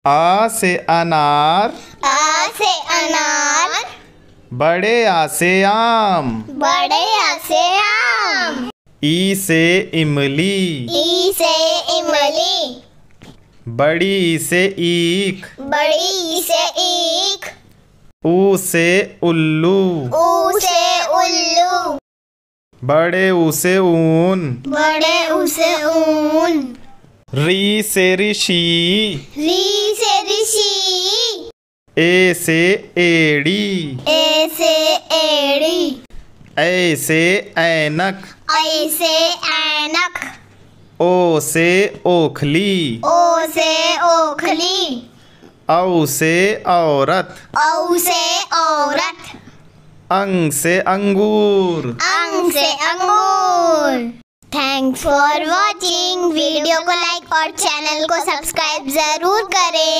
आ से अनार, आ से अनार, बड़े आ से आम, बड़े आ से आम, ई से इमली, ई से इमली, बड़ी ई से ईख, बड़ी ई से ईख, ऊ से उल्लू, ऊ से उल्लू, बड़े ऊ से ऊन, बड़े ऊ से ऊन, री से ऋषि, री से ऋषि, ए से एड़ी, ए से एड़ी, ऐ से ऐनक, ऐ से ऐनक, ओ से ओखली, ओ से ओखली, औ से औरत, औ से औरत, अंग से अंगूर। अंग से अंगूर। Thanks for watching. वीडियो को लाइक और चैनल को सब्सक्राइब जरूर करें।